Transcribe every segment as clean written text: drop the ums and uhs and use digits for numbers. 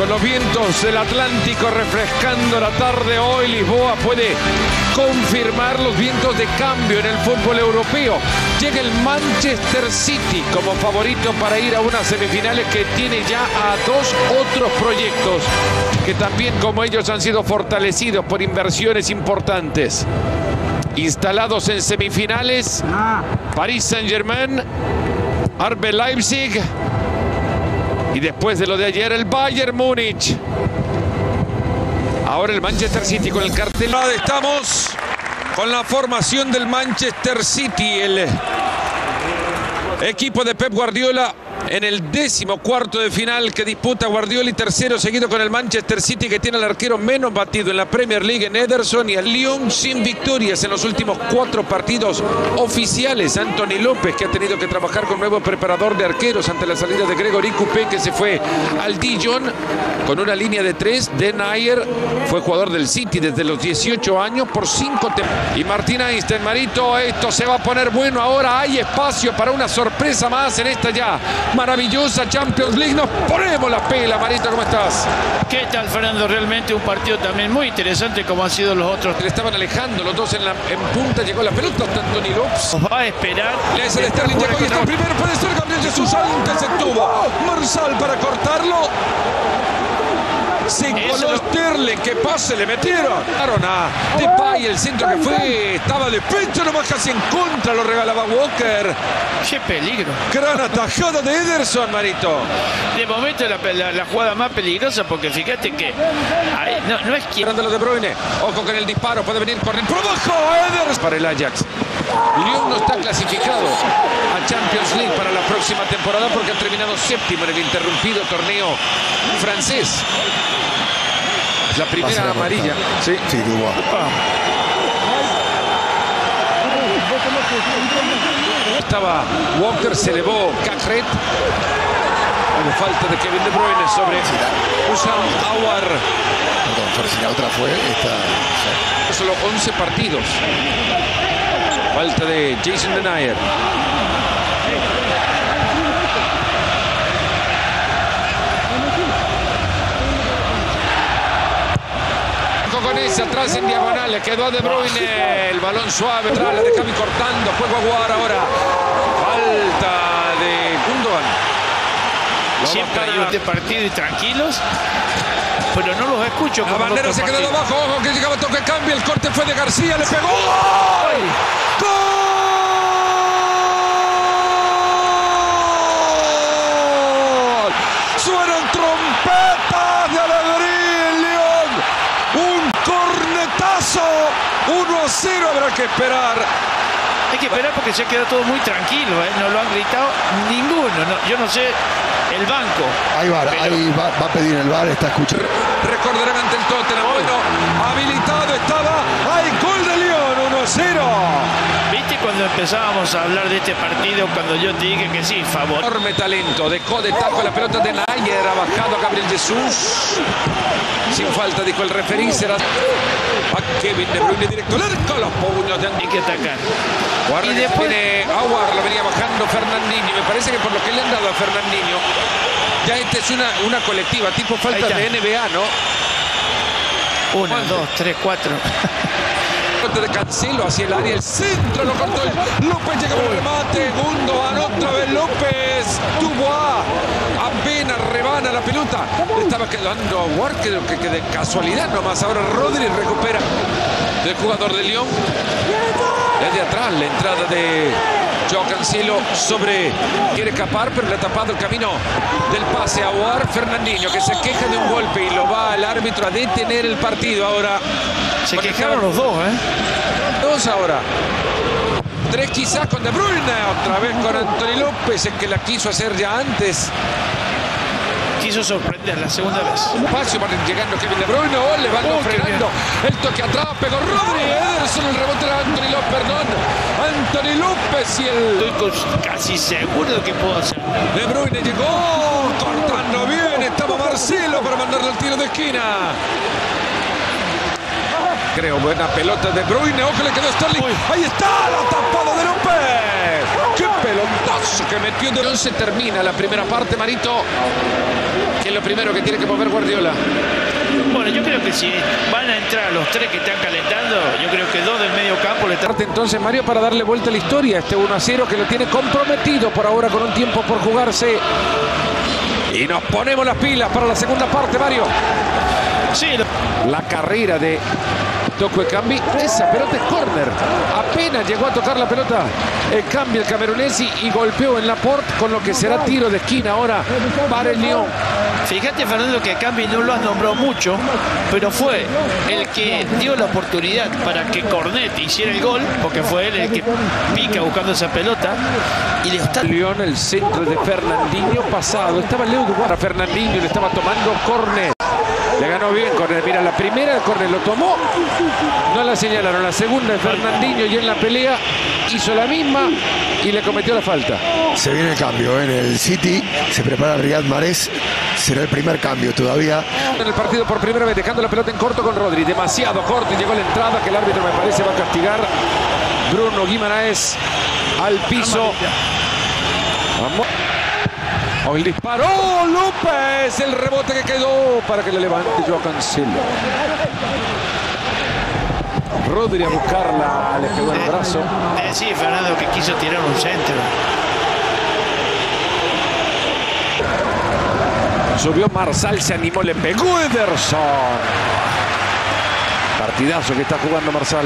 Con los vientos del Atlántico refrescando la tarde hoy, Lisboa puede confirmar los vientos de cambio en el fútbol europeo. Llega el Manchester City como favorito para ir a unas semifinales que tiene ya a dos otros proyectos que también como ellos han sido fortalecidos por inversiones importantes. Instalados en semifinales, Paris Saint-Germain, RB Leipzig y después de lo de ayer el Bayern Múnich. Ahora el Manchester City con el cartel. Estamos con la formación del Manchester City, el equipo de Pep Guardiola en el 14º de final que disputa Guardiola y tercero seguido con el Manchester City, que tiene al arquero menos batido en la Premier League en Ederson, y al Lyon sin victorias en los últimos 4 partidos oficiales. Anthony López, que ha tenido que trabajar con nuevo preparador de arqueros ante la salida de Gregory Coupé, que se fue al Dijon con una línea de 3. De Nayer fue jugador del City desde los 18 años por 5 temporadas. Y Martín Einstein, Marito, esto se va a poner bueno ahora. Hay espacio para una sorpresa más en esta ya maravillosa Champions League. Nos ponemos la pela. Marito, ¿cómo estás? ¿Qué tal, Fernando? Realmente un partido también muy interesante como han sido los otros. Le estaban alejando los dos en punta. Llegó la pelota Anthony López. Va a esperar. Le hace el Sterling. Llegó y está el primero. Puede ser Gabriel Jesús. Antes se tuvo Marsal para cortarlo. Se coló Sterling, que pase, le metieron. A Depay, el centro que fue, estaba de pecho nomás, casi en contra, lo regalaba Walker. ¡Qué peligro! Gran atajada de Ederson, Marito. De momento la jugada más peligrosa, porque fíjate que no es que... De Bruyne, ojo con el disparo, puede venir corriendo por abajo Ederson para el Ajax. Lyon no está clasificado a Champions League para la próxima temporada porque ha terminado séptimo en el interrumpido torneo francés. Es la primera amarilla. Sí, sí, estaba Walker, se elevó Cacret. Falta de Kevin De Bruyne sobre Houssam Aouar. La otra fue esta. Solo 11 partidos. Falta de Jason Denayer. Con ese atrás en diagonal, le quedó a De Bruyne, el balón suave, atrás, la de Cami cortando, juego Aouar ahora. Falta de Gundogan. Siempre hay este partido y tranquilos, pero no los escucho. La bandera se quedó de abajo, ojo que llegaba toque cambio, el corte fue de García, le pegó. ¡Gol! ¡Gol! Suenan trompetas de alegría en León. Un cornetazo, 1-0, habrá que esperar. Hay que esperar porque se ha quedado todo muy tranquilo, no lo han gritado ninguno, yo no sé. El banco. Ahí va a pedir el VAR, está escuchando. Recordarán ante el Tottenham. Bueno, habilitado estaba. ¡Hay gol de León! 1-0. ¿Viste cuando empezábamos a hablar de este partido? Cuando yo te dije que sí, favor. Enorme talento. Dejó de taco la pelota de Nayer. Ha bajado a Gabriel Jesús. Sin falta, dijo el referí. Será a Kevin De Bruyne directo al arco. Los puños de Hay que atacar. Guarda y después viene Aouar, lo venía bajando Fernandinho. Me parece que por lo que le han dado a Fernandinho, ya esta es una colectiva, tipo falta de NBA, ¿no? 1, 2, 3, 4. De Cancelo hacia el área, el centro lo cortó. López llega por el remate. Gundogan, otra vez López. Dubois apenas rebana la pelota. Le estaba quedando a Aouar, que de casualidad nomás. Ahora Rodri recupera del jugador de Lyon. Desde atrás la entrada de Joao Cancelo quiere escapar, pero le ha tapado el camino del pase a Aouar. Fernandinho, que se queja de un golpe y lo va al árbitro a detener el partido. Ahora se quejaron los dos, Dos ahora. 3 quizás con De Bruyne. Otra vez con Anthony López, el que la quiso hacer ya antes. Quiso sorprender la segunda vez. Espacio para llegando Kevin De Bruyne. Le van frenando. El toque atrás. Pegó Rodri. Ederson. El rebote de Anthony López. Perdón. Anthony López y el... Estoy casi seguro de que puedo hacer. De Bruyne llegó. Cortando bien. Estaba Marcelo para mandarle el tiro de esquina. Creo, buena pelota de Bruyne. Ojo, le quedó Sterling. Ahí está la tapada de López. ¡Qué pelotazo! golazo que metió de 11. Termina la primera parte, Marito. ¿Qué es lo primero que tiene que mover Guardiola? Bueno, yo creo que si van a entrar los tres que están calentando, yo creo que dos del medio campo le están... Entonces, Mario, para darle vuelta a la historia, este 1-0 que lo tiene comprometido por ahora con un tiempo por jugarse. Y nos ponemos las pilas para la segunda parte, Mario. Sí. La carrera de Toko Ekambi. Esa pelota es córner. Apenas llegó a tocar la pelota Ekambi, el camerunesi, y golpeó en Laporte, con lo que será tiro de esquina ahora para el Lyon. Fíjate, Fernando, que Ekambi no lo has nombrado mucho, pero fue el que dio la oportunidad para que Cornet hiciera el gol, porque fue él el que pica buscando esa pelota. Y le está... Lyon, el centro de Fernandinho pasado. Estaba Leo Dubois. Fernandinho le estaba tomando Cornet. Le ganó bien Cornet. Mira, la primera de Cornet lo tomó, no la señalaron. La segunda de Fernandinho, y en la pelea hizo la misma y le cometió la falta. Se viene el cambio en el City. Se prepara Riyad Mahrez. Será el primer cambio todavía. En el partido por primera vez, dejando la pelota en corto con Rodri. Demasiado corto y llegó la entrada que el árbitro, me parece, va a castigar. Bruno Guimaraes al piso. Vamos. Oh, el disparo. ¡Oh, López! El rebote que quedó para que le levante Joao Cancelo. Rodri a buscarla, le pegó el brazo. Sí, Fernando, que quiso tirar un centro. Subió Marsal, se animó, le pegó Ederson. Partidazo que está jugando Marsal.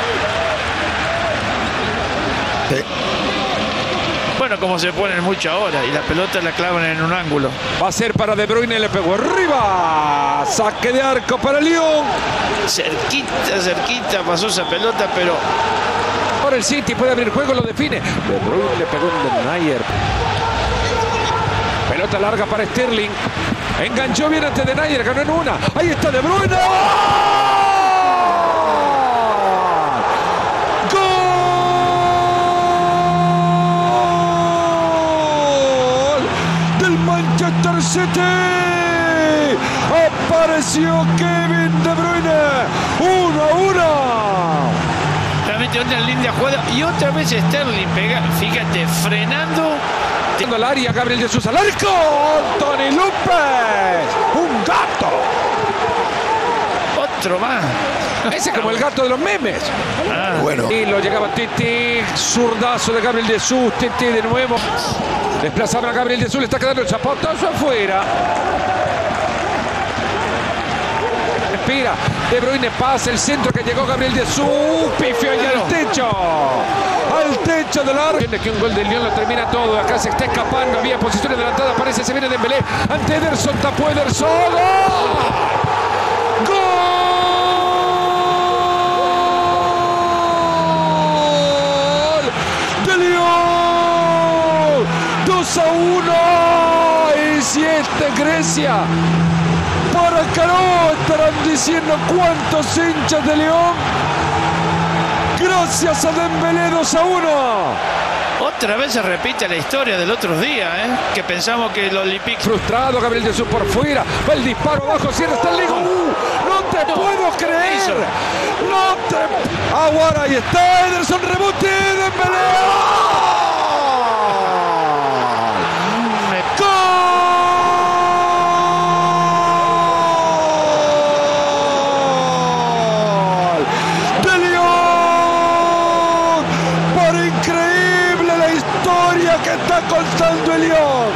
Sí. Bueno, como se ponen mucho ahora y la pelota la clavan en un ángulo. Va a ser para De Bruyne, le pegó arriba. Saque de arco para Lyon. Cerquita, cerquita pasó esa pelota, pero... Ahora el City puede abrir juego, lo define. De Bruyne le pegó en De Nayer. Pelota larga para Sterling. Enganchó bien ante De Nayer, ganó en una. Ahí está De Bruyne. Manchester City. Apareció Kevin De Bruyne. 1-1. Realmente otra linda jugada. Y otra vez Sterling pega, fíjate, frenando. Al área, Gabriel Jesús al arco. Tony López. Un gato. Otro más. Ese como el gato de los memes. Bueno. Y lo llegaba Titi. Zurdazo de Gabriel Jesús. Titi de nuevo. Desplazaban a Gabriel Jesús. Le está quedando el chapotazo afuera. Respira. De Bruyne pasa el centro que llegó Gabriel Jesús. Pifio y al techo. Al techo del arco. Que un gol del Lyon lo termina todo. Acá se está escapando. Había posición adelantada. Parece se viene Dembélé. Ante Ederson. Tapó Ederson. ¡Gol! ¡De Lyon! 2-1. Y si esta es Grecia, para Caró estarán diciendo cuántos hinchas de León. Gracias a Dembélé, 2-1. Otra vez se repite la historia del otro día, que pensamos que el Olympique... Frustrado, Gabriel Jesús por fuera. Va el disparo abajo, cierra Sterling. ¡No te puedo creer! Eso. ¡No te... Ahora ahí está Ederson, rebote, Dembélé. Que está contando el Lyon.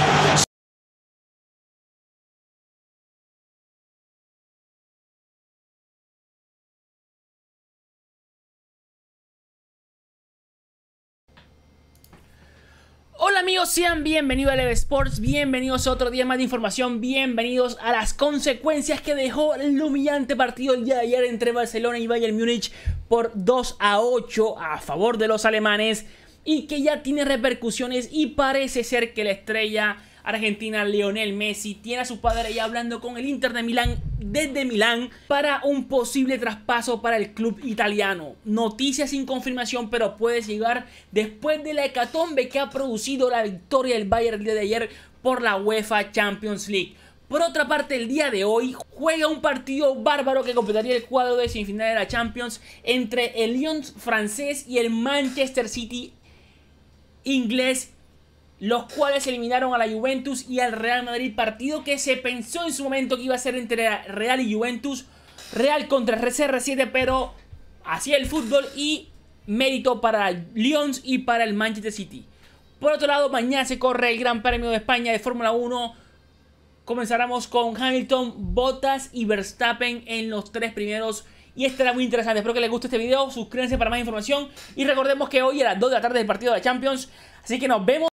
Hola amigos, sean bienvenidos a Elev Sports, bienvenidos a otro día más de información, bienvenidos a las consecuencias que dejó el humillante partido el día de ayer entre Barcelona y Bayern Múnich por 2-8 a favor de los alemanes, y que ya tiene repercusiones, y parece ser que la estrella argentina Lionel Messi tiene a su padre ya hablando con el Inter de Milán desde Milán para un posible traspaso para el club italiano. Noticias sin confirmación, pero puede llegar después de la hecatombe que ha producido la victoria del Bayern el día de ayer por la UEFA Champions League. Por otra parte, el día de hoy juega un partido bárbaro que completaría el cuadro de semifinal de la Champions entre el Lyon francés y el Manchester City inglés, los cuales eliminaron a la Juventus y al Real Madrid, partido que se pensó en su momento que iba a ser entre Real y Juventus, Real contra CR7, pero así el fútbol y mérito para Lions y para el Manchester City. Por otro lado, mañana se corre el Gran Premio de España de Fórmula 1. Comenzaremos con Hamilton, Bottas y Verstappen en los 3 primeros. Y estará muy interesante. Espero que les guste este video. Suscríbanse para más información. Y recordemos que hoy a las 2 de la tarde es el partido de la Champions. Así que nos vemos.